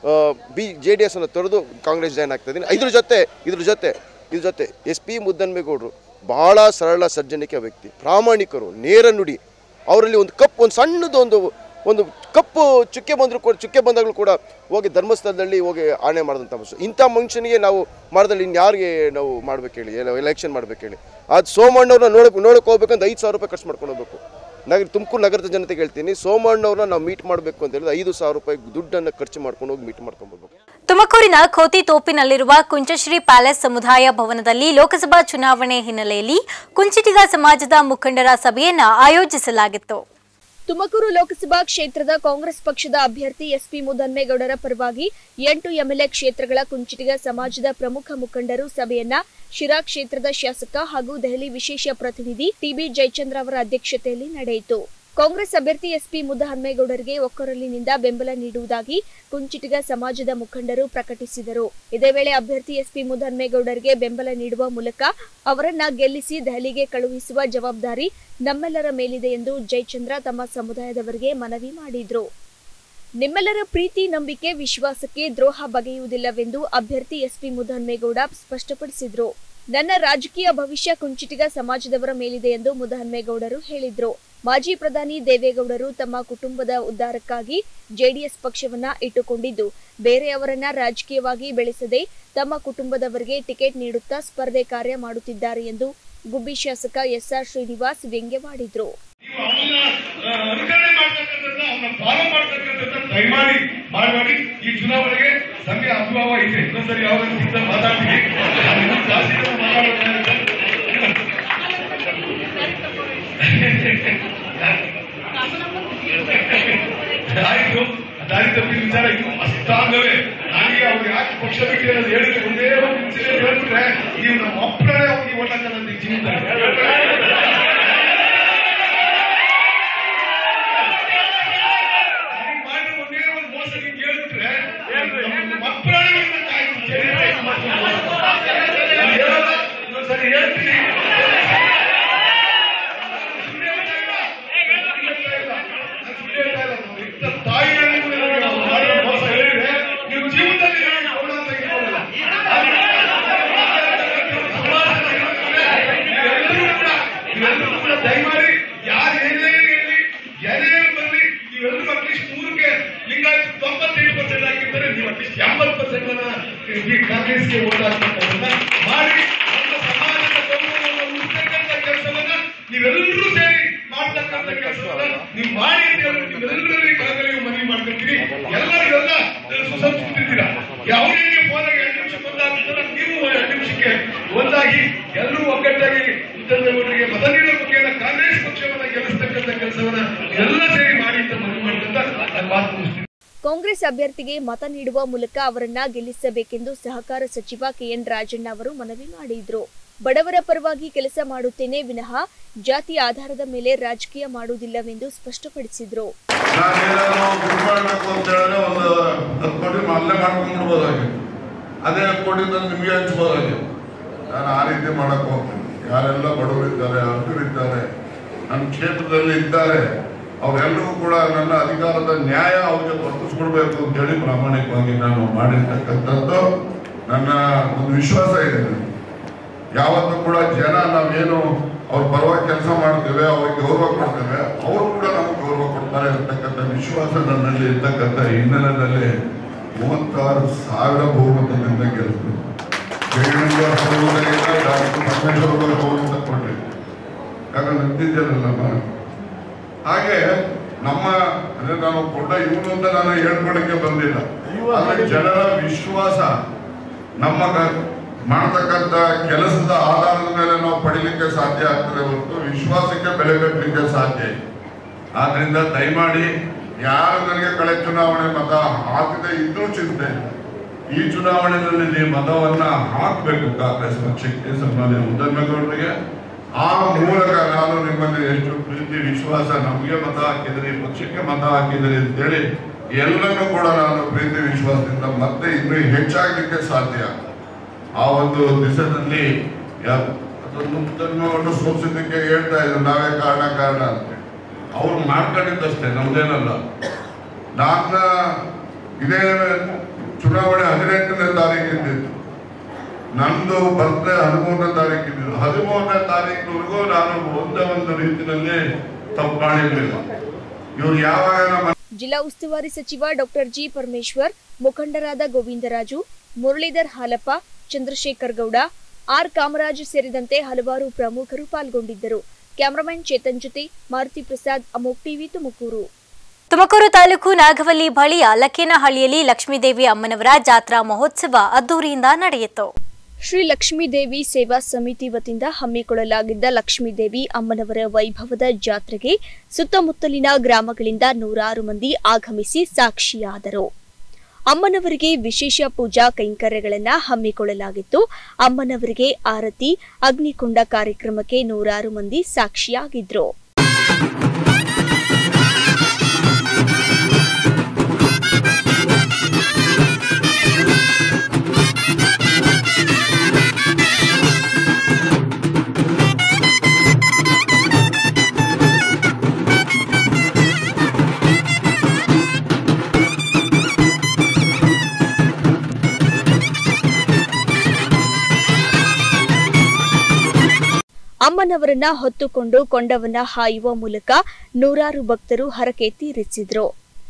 ಬಿ ಜೆ ಡಿ ಎಸ್ ಅನ್ನು ತೊರೆದು ಕಾಂಗ್ರೆಸ್ ಜಾಯ್ನ್ ಆಗ್ತಾ ಇದ್ದೀನಿ. ಇದ್ರ ಜೊತೆ ಇದ್ರ ಜೊತೆ ಇದ್ರ ಜೊತೆ ಎಸ್ ಪಿ ಮುದ್ದಹನುಮೇಗೌಡರು ಬಹಳ ಸರಳ ಸಜ್ಜನಿಕೆ ವ್ಯಕ್ತಿ, ಪ್ರಾಮಾಣಿಕರು, ನೇರ ನುಡಿ. ಅವರಲ್ಲಿ ಒಂದು ಕಪ್ಪು ಒಂದು ಸಣ್ಣದು ಒಂದು ಒಂದು ಕಪ್ಪು ಚುಕ್ಕೆ ಬಂದರೂ ಕೂಡ ಚುಕ್ಕೆ ಬಂದಾಗಲೂ ಕೂಡ ಹೋಗಿ ಧರ್ಮಸ್ಥಳದಲ್ಲಿ ಹೋಗಿ ಆಣೆ ಮಾಡಿದಂಥ ಮನುಷ್ಯ. ಇಂಥ ಮನುಷ್ಯನಿಗೆ ನಾವು ಮಾಡಿದಲ್ಲಿ ಇನ್ಯಾರಿಗೆ ನಾವು ಮಾಡ್ಬೇಕು ಹೇಳಿ, ಎಲೆಕ್ಷನ್ ಮಾಡ್ಬೇಕು ಹೇಳಿ? ಅದು ಸೋಮಣ್ಣವ್ರನ್ನ ನೋಡಕ್ಕೆ ನೋಡಕ್ಕೆ ಹೋಗ್ಬೇಕಂತ ಐದು ಸಾವಿರ ರೂಪಾಯಿ ಖರ್ಚು ಮಾಡ್ಕೊಂಡು ಹೋಗ್ಬೇಕು. ನಗರ ತುಮಕೂರು ನಗರದ ಜನತೆಗೆ ಹೇಳ್ತೀನಿ, ಸೋಮಣ್ಣವ್ರನ್ನ ನಾವು ಮೀಟ್ ಮಾಡಬೇಕು ಅಂತ ಹೇಳಿದ್ರೆ ಐದು ಸಾವಿರ ರೂಪಾಯಿ ದುಡ್ಡನ್ನು ಖರ್ಚು ಮಾಡ್ಕೊಂಡು ಹೋಗಿ ಮೀಟ್ ಮಾಡ್ಕೊಂಡು ಹೋಗ್ಬೇಕು. ತುಮಕೂರಿನ ಖೋತಿತೋಪಿನಲ್ಲಿರುವ ಕುಂಚಶ್ರೀ ಪ್ಯಾಲೇಸ್ ಸಮುದಾಯ ಭವನದಲ್ಲಿ ಲೋಕಸಭಾ ಚುನಾವಣೆ ಹಿನ್ನೆಲೆಯಲ್ಲಿ ಕುಂಚಿಟಿಗ ಸಮಾಜದ ಮುಖಂಡರ ಸಭೆಯನ್ನು ಆಯೋಜಿಸಲಾಗಿತ್ತು. ತುಮಕೂರು ಲೋಕಸಭಾ ಕ್ಷೇತ್ರದ ಕಾಂಗ್ರೆಸ್ ಪಕ್ಷದ ಅಭ್ಯರ್ಥಿ ಎಸ್ಪಿ ಮುದ್ದಹನುಮೇಗೌಡರ ಪರವಾಗಿ ಎಂಟು ಎಂಎಲ್ಎ ಕ್ಷೇತ್ರಗಳ ಕುಂಚಿಟಿಗ ಸಮಾಜದ ಪ್ರಮುಖ ಮುಖಂಡರು ಸಭೆಯನ್ನ ಶಿರಾ ಕ್ಷೇತ್ರದ ಶಾಸಕ ಹಾಗೂ ದೆಹಲಿ ವಿಶೇಷ ಪ್ರತಿನಿಧಿ ಟಿಬಿ ಜಯಚಂದ್ರ ಅವರ ಅಧ್ಯಕ್ಷತೆಯಲ್ಲಿ ನಡೆಯಿತು. ಕಾಂಗ್ರೆಸ್ ಅಭ್ಯರ್ಥಿ ಎಸ್ಪಿ ಮುದ್ದಹನುಮೇಗೌಡರಿಗೆ ಒಕ್ಕೊರಲಿನಿಂದ ಬೆಂಬಲ ನೀಡುವುದಾಗಿ ಕುಂಚಿಟಿಗ ಸಮಾಜದ ಮುಖಂಡರು ಪ್ರಕಟಿಸಿದರು. ಇದೇ ವೇಳೆ ಅಭ್ಯರ್ಥಿ ಎಸ್ಪಿ ಮುದ್ದಹನುಮೇಗೌಡರಿಗೆ ಬೆಂಬಲ ನೀಡುವ ಮೂಲಕ ಅವರನ್ನ ಗೆಲ್ಲಿಸಿ ದೆಹಲಿಗೆ ಕಳುಹಿಸುವ ಜವಾಬ್ದಾರಿ ನಮ್ಮೆಲ್ಲರ ಮೇಲಿದೆ ಎಂದು ಜಯಚಂದ್ರ ತಮ್ಮ ಸಮುದಾಯದವರಿಗೆ ಮನವಿ ಮಾಡಿದ್ರು. ನಿಮ್ಮೆಲ್ಲರ ಪ್ರೀತಿ, ನಂಬಿಕೆ, ವಿಶ್ವಾಸಕ್ಕೆ ದ್ರೋಹ ಬಗೆಯುವುದಿಲ್ಲವೆಂದು ಅಭ್ಯರ್ಥಿ ಎಸ್ಪಿ ಮುದ್ದಹನುಮೇಗೌಡ ಸ್ಪಷ್ಟಪಡಿಸಿದ್ರು. ನನ್ನ ರಾಜಕೀಯ ಭವಿಷ್ಯ ಕುಂಚಿಟಿಗ ಸಮಾಜದವರ ಮೇಲಿದೆ ಎಂದು ಮುದ್ದಹನುಮೇಗೌಡರು ಹೇಳಿದ್ರು. ಮಾಜಿ ಪ್ರಧಾನಿ ದೇವೇಗೌಡರು ತಮ್ಮ ಕುಟುಂಬದ ಉದ್ಧಾರಕ್ಕಾಗಿ ಜೆಡಿಎಸ್ ಪಕ್ಷವನ್ನ ಇಟ್ಟುಕೊಂಡಿದ್ದು ಬೇರೆಯವರನ್ನ ರಾಜಕೀಯವಾಗಿ ಬೆಳೆಸದೆ ತಮ್ಮ ಕುಟುಂಬದವರಿಗೆ ಟಿಕೆಟ್ ನೀಡುತ್ತಾ ಸ್ಪರ್ಧೆ ಕಾರ್ಯ ಮಾಡುತ್ತಿದ್ದಾರೆ ಎಂದು ಗುಬ್ಬಿ ಶಾಸಕ ಎಸ್ಆರ್ ಶ್ರೀನಿವಾಸ್ ವ್ಯಂಗ್ಯವಾಡಿದ್ರು. ಈ ಚುನಾವಣೆಗೆ ಸಮಯ ಅಭಾವ ಇದೆ. ಇನ್ನೊಂದ್ಸರಿ ಯಾವಾಗ ಮಾತಾಡ್ತೀನಿ. ಆಯ್ತು, ದಾರಿ ತಪ್ಪಿದ ವಿಚಾರ ಇನ್ನು ಅಷ್ಟಾಗವೇ ನನಗೆ ಅವ್ರು ಯಾಕೆ ಪಕ್ಷ ಬಿಟ್ಟು ಅನ್ನೋದು ಹೇಳಿದ್ರೆ ಒಂದೇ ಒಂದು ನಿಮಿಷ ಹೇಳ್ಬಿಟ್ರೆ ನೀವು ನಮ್ಮ ಅಪ್ಪನೇ ಅವ್ರಿಗೆ ಓಟ್ ಹಾಕೋಣ ಜೀವನ ಸರಿ ಹೇಳ್ತೀನಿ. ತಾಯಿಯಲ್ಲಿ ಮೋಸ ಹೇಳಿದ್ರೆ ನೀವು ಜೀವನದಲ್ಲಿ ನೀವೆಲ್ಲರೂ ಕೂಡ ದಯಮಾಡಿ ಯಾರು ಏನೇ ಹೇಳಿ ಏನೇ ಬರಲಿ ನೀವೆಲ್ಲರೂ ಅಟ್ಲೀಸ್ಟ್ ಮೂರಕ್ಕೆ ಲಿಂಗಾಯತ್ ತೊಂಬತ್ತೈದು ಪರ್ಸೆಂಟ್ ಆಗಿರ್ತಾರೆ, ನೀವು ಅಟ್ಲೀಸ್ಟ್ ಎಂಬತ್ತು ಪರ್ಸೆಂಟ್ ಈ ಕಾಂಗ್ರೆಸ್ಗೆ ಓಟ್ ಹಾಕ್ತಕ್ಕಂಥದ್ದನ್ನ ಮಾಡಿ ನಮ್ಮ ಸಮಾಜದ ಗೌರವವನ್ನು ಉಳಿಸ್ತಕ್ಕಂಥ ಕೆಲಸವನ್ನ ನೀವೆಲ್ಲರೂ ಸೇರಿ ಮಾಡ್ತಕ್ಕಂಥ ಕೆಲಸವನ್ನ ನೀವು ಮಾಡಿ ಅಂತ ಹೇಳಿ ನೀವೆಲ್ಲರಲ್ಲಿ ಕಳಕಳಿಗೆ ಮನವಿ ಮಾಡ್ಕೊಳ್ತೀವಿ. ಎಲ್ಲರಿಗೆಲ್ಲ ಸುಸಂಸ್ಕೃತಿದ್ದೀರಾ. ಯಾವುದೇ ಹೋದಾಗ ಎರಡು ನಿಮಿಷ ಒಂದಾಗ್ತಾರ, ನೀವು ಎರಡು ನಿಮಿಷಕ್ಕೆ ಒಂದಾಗಿ ಎಲ್ಲರೂ ಒಗ್ಗಟ್ಟಾಗಿ ಮುದ್ದಹನುಮೇಗೌಡರಿಗೆ ಮತ ನೀಡುವ ಮುಖೇನ ಕಾಂಗ್ರೆಸ್ ಪಕ್ಷವನ್ನ ಗೆಲ್ಲಿಸ್ತಕ್ಕಂಥ ಕೆಲಸವನ್ನ ಎಲ್ಲ ಸೇರಿ ಮಾಡಿ ಅಂತ ಮನವಿ ಮಾಡ್ಕೊಂತ ನಾನು ಮಾತು ಮುಗಿಸ್ತೀನಿ. ಕಾಂಗ್ರೆಸ್ ಅಭ್ಯರ್ಥಿಗೆ ಮತ ನೀಡುವ ಮೂಲಕ ಅವರನ್ನ ಗೆಲ್ಲಿಸಬೇಕೆಂದು ಸಹಕಾರ ಸಚಿವ ಕೆಎನ್ ರಾಜಣ್ಣ ಅವರು ಮನವಿ ಮಾಡಿದ್ರು. ಬಡವರ ಪರವಾಗಿ ಕೆಲಸ ಮಾಡುತ್ತೇನೆ ವಿನಃ ಜಾತಿ ಆಧಾರದ ಮೇಲೆ ರಾಜಕೀಯ ಮಾಡುವುದಿಲ್ಲವೆಂದು ಸ್ಪಷ್ಟಪಡಿಸಿದ್ರು. ಅದೇ ಕೊಟ್ಟಿದ್ದ ನಿಮಗೆ ಹಂಚ್ಬೋದಾಗಿ ನಾನು ಆ ರೀತಿ ಮಾಡಕ್ ಹೋಗ್ತೀನಿ. ಯಾರೆಲ್ಲ ಬಡವರಿದ್ದಾರೆ, ಅರ್ಹರಿದ್ದಾರೆ, ನನ್ನ ಕ್ಷೇತ್ರದಲ್ಲಿ ಇದ್ದಾರೆ, ಅವರೆಲ್ಲರೂ ಕೂಡ ನನ್ನ ಅಧಿಕಾರದ ನ್ಯಾಯ ಅವ್ರಿಗೆ ಒದಗಿಸ್ಕೊಡ್ಬೇಕು ಅಂತೇಳಿ ಪ್ರಾಮಾಣಿಕವಾಗಿ ನಾನು ಮಾಡಿರ್ತಕ್ಕಂಥದ್ದು ನನ್ನ ಒಂದು ವಿಶ್ವಾಸ ಇದೆ. ಯಾವತ್ತೂ ಕೂಡ ಜನ ನಾವೇನು ಅವ್ರ ಪರವಾಗಿ ಕೆಲಸ ಮಾಡ್ತೇವೆ, ಅವ್ರಿಗೆ ಗೌರವ ಕೊಡ್ತೇವೆ, ಅವರು ಕೂಡ ನಮಗೆ ಗೌರವ ಕೊಡ್ತಾರೆ ಅಂತಕ್ಕಂಥ ವಿಶ್ವಾಸ ನನ್ನಲ್ಲಿ ಇರ್ತಕ್ಕಂಥ ಹಿನ್ನೆಲೆಯಲ್ಲಿ ಮೂವತ್ತಾರು ಸಾವಿರ ಬಹುಮತದಿಂದ ಗೆಲ್ತು. ಡಾಕ್ಟರ್ ಪರಮೇಶ್ವರ್ ಬಹುಮತ ಕೊಟ್ಟೆ, ಯಾಕಂದ್ರೆ ನಿಂತಿದ್ದೇನಲ್ಲ. ಹಾಗೆ ನಮ್ಮ ಅಂದ್ರೆ ನಾವು ಕೊಟ್ಟ ಇವನು ಅಂತ ನಾನು ಹೇಳ್ಕೊಳಕ್ಕೆ ಬಂದಿಲ್ಲ. ಆದ್ರೆ ಜನರ ವಿಶ್ವಾಸ ನಮ್ಮ ಮಾಡತಕ್ಕಂಥ ಕೆಲಸದ ಆಧಾರದ ಮೇಲೆ ನಾವು ಪಡಿಲಿಕ್ಕೆ ಸಾಧ್ಯ ಆಗ್ತದೆ ಹೊರತು ವಿಶ್ವಾಸಕ್ಕೆ ಬೆಲೆ ಕಟ್ಟಲಿಕ್ಕೆ ಸಾಧ್ಯ ಇಲ್ಲ. ಆದ್ರಿಂದ ದಯಮಾಡಿ ಯಾರು ನನಗೆ ಕಳೆದ ಚುನಾವಣೆ ಮತ ಹಾಕದೆ ಇದ್ರೂ ಚಿಂತೆ, ಈ ಚುನಾವಣೆಯಲ್ಲಿ ನೀವು ಮತವನ್ನ ಹಾಕಬೇಕು ಕಾಂಗ್ರೆಸ್ ಪಕ್ಷಕ್ಕೆ, ಸನ್ಮಾನ್ಯ ಉದ್ದಮೇಗೌಡರಿಗೆ. ಆ ಮೂಲಕ ನಾನು ನಿಮ್ಮಲ್ಲಿ ಎಷ್ಟು ಪ್ರೀತಿ ವಿಶ್ವಾಸ, ನಮಗೆ ಮತ ಹಾಕಿದ್ರಿ, ಪಕ್ಷಕ್ಕೆ ಮತ ಹಾಕಿದ್ರಿ ಅಂತೇಳಿ ಎಲ್ಲನೂ ಕೂಡ ನಾನು ಪ್ರೀತಿ ವಿಶ್ವಾಸದಿಂದ ಮತ್ತೆ ಇನ್ನೂ ಹೆಚ್ಚಾಗಲಿಕ್ಕೆ ಸಾಧ್ಯ. ಆ ಒಂದು ದಿಸೆಯಲ್ಲಿ ಅದನ್ನು ಸೋಲಿಸಲಿಕ್ಕೆ ಹೇಳ್ತಾ ಇದ್ರು ನಾವೇ ಕಾರಣ ಕಾರಣ ಅಂತ. ಅವ್ರು ಮಾಡ್ಕೊಂಡಿದ್ದಷ್ಟೇ, ನಮ್ದೇನಲ್ಲ. ನನ್ನ ಇದೇ ಚುನಾವಣೆ ಹದಿನೆಂಟನೇ ತಾರೀಕು ಇದ್ದಿತ್ತು, ನಂದು ಬರ್ತ್ಡೇ ಹದಿಮೂರನೇ ತಾರೀಕು ಇದ್ದಿದ್ದು. ಹದಿಮೂರನೇ ತಾರೀಕಿನವರೆಗೂ ನಾನು ಒಂದೇ ಒಂದು ರೀತಿಯಲ್ಲಿ ತಪ್ಪು ಮಾಡಿರ್ಲಿಲ್ಲ. ಇವ್ರು ಯಾವಾಗ ನಮ್ಮ ಜಿಲ್ಲಾ ಉಸ್ತುವಾರಿ ಸಚಿವ ಡಾಕ್ಟರ್ ಜಿ ಪರಮೇಶ್ವರ್, ಮುಖಂಡರಾದ ಗೋವಿಂದರಾಜು, ಮುರಳೀಧರ್ ಹಾಲಪ್ಪ, ಚಂದ್ರಶೇಖರ್ ಗೌಡ, ಆರ್ ಕಾಮರಾಜ್ ಸೇರಿದಂತೆ ಹಲವಾರು ಪ್ರಮುಖರು ಪಾಲ್ಗೊಂಡಿದ್ದರು. ಕ್ಯಾಮರಾಮನ್ ಚೇತನ್ ಜೊತೆ ಮಾರುತಿ ಪ್ರಸಾದ್, ಅಮೋಕ್ ಟಿವಿ, ತುಮಕೂರು. ತುಮಕೂರು ತಾಲೂಕು ನಾಗವಲ್ಲಿ ಬಳಿಯ ಲಕ್ಕೇನಹಳ್ಳಿಯಲ್ಲಿ ಲಕ್ಷ್ಮೀದೇವಿ ಅಮ್ಮನವರ ಜಾತ್ರಾ ಮಹೋತ್ಸವ ಅದ್ದೂರಿಯಿಂದ ನಡೆಯಿತು. ಶ್ರೀ ಲಕ್ಷ್ಮೀದೇವಿ ಸೇವಾ ಸಮಿತಿ ವತಿಯಿಂದ ಹಮ್ಮಿಕೊಳ್ಳಲಾಗಿದ್ದ ಲಕ್ಷ್ಮೀದೇವಿ ಅಮ್ಮನವರ ವೈಭವದ ಜಾತ್ರೆಗೆ ಸುತ್ತಮುತ್ತಲಿನ ಗ್ರಾಮಗಳಿಂದ ನೂರಾರು ಮಂದಿ ಆಗಮಿಸಿ ಸಾಕ್ಷಿಯಾದರು. ಅಮ್ಮನವರಿಗೆ ವಿಶೇಷ ಪೂಜಾ ಕೈಂಕರ್ಯಗಳನ್ನು ಹಮ್ಮಿಕೊಳ್ಳಲಾಗಿತ್ತು. ಅಮ್ಮನವರಿಗೆ ಆರತಿ, ಅಗ್ನಿಕೊಂಡ ಕಾರ್ಯಕ್ರಮಕ್ಕೆ ನೂರಾರು ಮಂದಿ ಸಾಕ್ಷಿಯಾಗಿದ್ರು. ಅಮ್ಮನವರನ್ನ ಹೊತ್ತುಕೊಂಡು ಕೊಂಡವನ್ನ ಹಾಯುವ ಮೂಲಕ ನೂರಾರು ಭಕ್ತರು ಹರಕೆ ತೀರಿಸಿದ್ರು.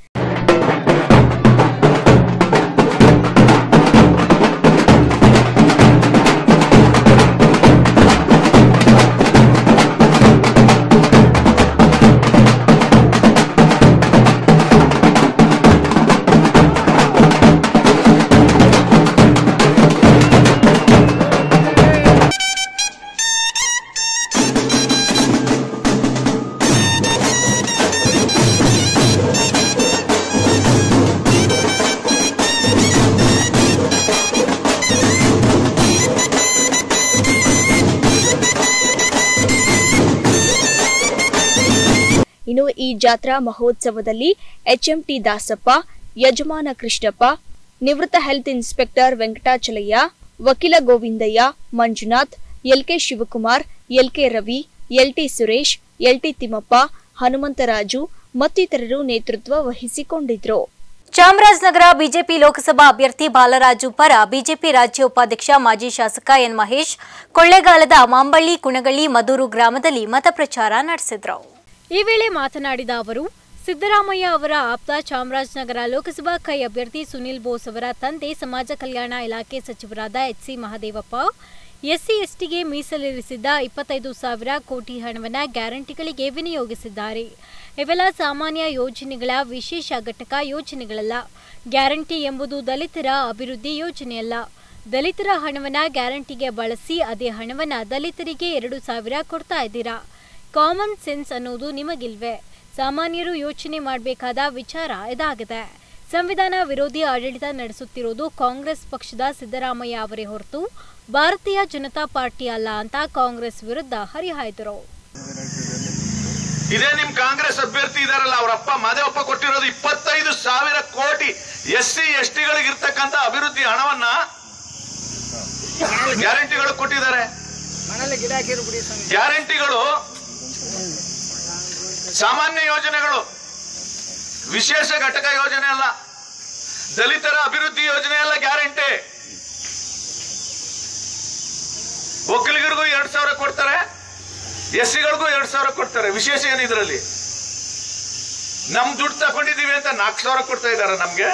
ಇನ್ನು ಈ ಜಾತ್ರಾ ಮಹೋತ್ಸವದಲ್ಲಿ ಎಚ್ಎಂಟಿ ದಾಸಪ್ಪ, ಯಜಮಾನ ಕೃಷ್ಣಪ್ಪ, ನಿವೃತ್ತ ಹೆಲ್ತ್ ಇನ್ಸ್ಪೆಕ್ಟರ್ ವೆಂಕಟಾಚಲಯ್ಯ, ವಕೀಲ Govindaiah, Manjunath, L K Shivakumar, L K Ravi, L T Suresh, L T Thimmappa, Hanumantharaju ಮತ್ತಿತರರು ನೇತೃತ್ವ ವಹಿಸಿಕೊಂಡಿದ್ರು. ಚಾಮರಾಜನಗರ ಬಿಜೆಪಿ ಲೋಕಸಭಾ ಅಭ್ಯರ್ಥಿ ಬಾಲರಾಜು ಪರ ಬಿಜೆಪಿ ರಾಜ್ಯ ಉಪಾಧ್ಯಕ್ಷ ಮಾಜಿ ಶಾಸಕ ಎನ್ ಮಹೇಶ್ ಕೊಳ್ಳೇಗಾಲದ ಮಾಂಬಳ್ಳಿ, ಕುಣಗಳ್ಳಿ, ಮದೂರು ಗ್ರಾಮದಲ್ಲಿ ಮತಪ್ರಚಾರ ನಡೆಸಿದರು. ಈ ವೇಳೆ ಮಾತನಾಡಿದ ಅವರು, ಸಿದ್ದರಾಮಯ್ಯ ಅವರ ಆಪ್ತ ಚಾಮರಾಜನಗರ ಲೋಕಸಭಾ ಕೈ ಅಭ್ಯರ್ಥಿ ಸುನಿಲ್ ಬೋಸ್ ಅವರ ತಂದೆ ಸಮಾಜ ಕಲ್ಯಾಣ ಇಲಾಖೆ ಸಚಿವರಾದ ಎಚ್ ಸಿ ಮಹದೇವಪ್ಪ ಎಸ್ಸಿ ಎಸ್ಟಿಗೆ ಮೀಸಲಿರಿಸಿದ್ದ ಇಪ್ಪತ್ತೈದು ಸಾವಿರ ಕೋಟಿ ಹಣವನ್ನು ಗ್ಯಾರಂಟಿಗಳಿಗೆ ವಿನಿಯೋಗಿಸಿದ್ದಾರೆ. ಇವೆಲ್ಲ ಸಾಮಾನ್ಯ ಯೋಜನೆಗಳ ವಿಶೇಷ ಘಟಕ ಯೋಜನೆಗಳಲ್ಲ. ಗ್ಯಾರಂಟಿ ಎಂಬುದು ದಲಿತರ ಅಭಿವೃದ್ಧಿ ಯೋಜನೆಯಲ್ಲ. ದಲಿತರ ಹಣವನ್ನು ಗ್ಯಾರಂಟಿಗೆ ಬಳಸಿ ಅದೇ ಹಣವನ್ನು ದಲಿತರಿಗೆ ಎರಡು ಸಾವಿರ ಕೊಡ್ತಾ ಇದ್ದೀರಾ. ಕಾಮನ್ ಸೆನ್ಸ್ ಅನ್ನೋದು ನಿಮಗಿಲ್ವೇ? ಸಾಮಾನ್ಯರು ಯೋಚನೆ ಮಾಡಬೇಕಾದ ವಿಚಾರ ಇದಾಗಿದೆ. ಸಂವಿಧಾನ ವಿರೋಧಿ ಆಡಳಿತ ನಡೆಸುತ್ತಿರುವುದು ಕಾಂಗ್ರೆಸ್ ಪಕ್ಷದ ಸಿದ್ದರಾಮಯ್ಯ ಅವರೇ ಹೊರತು ಭಾರತೀಯ ಜನತಾ ಪಾರ್ಟಿ ಅಲ್ಲ ಅಂತ ಕಾಂಗ್ರೆಸ್ ವಿರುದ್ಧ ಹರಿಹಾಯ್ದರು. ಇದೇ ನಿಮ್ ಕಾಂಗ್ರೆಸ್ ಅಭ್ಯರ್ಥಿ ಇದಾರಲ್ಲ, ಅವರಪ್ಪ ಮಾದೇವಪ್ಪ ಕೊಟ್ಟಿರೋದು ಇಪ್ಪತ್ತೈದು ಸಾವಿರ ಕೋಟಿ ಎಸ್ ಸಿ ಎಸ್ ಟಿಗಳಿಗೆ ಇರ್ತಕ್ಕಂಥ ಅಭಿವೃದ್ಧಿ ಹಣವನ್ನ ಗ್ಯಾರಂಟಿಗಳು ಕೊಟ್ಟಿದ್ದಾರೆ. ಗ್ಯಾರಂಟಿಗಳು ಸಾಮಾನ್ಯ ಯೋಜನೆಗಳು, ವಿಶೇಷ ಘಟಕ ಯೋಜನೆ ಅಲ್ಲ, ದಲಿತರ ಅಭಿವೃದ್ಧಿ ಯೋಜನೆ ಅಲ್ಲ ಗ್ಯಾರಂಟಿ. ಒಕ್ಕಲಿಗರಿಗೂ ಎರಡ್ ಸಾವಿರ ಕೊಡ್ತಾರೆ, ಎಸ್ ಸಿಗಳಿಗೂ ಎರಡ್ ಸಾವಿರ ಕೊಡ್ತಾರೆ. ವಿಶೇಷ ಏನಿದ್ರಲ್ಲಿ? ನಮ್ ದುಡ್ಡು ತಗೊಂಡಿದೀವಿ ಅಂತ ನಾಲ್ಕು ಸಾವಿರ ಕೊಡ್ತಾ ಇದಾರೆ ನಮ್ಗೆ.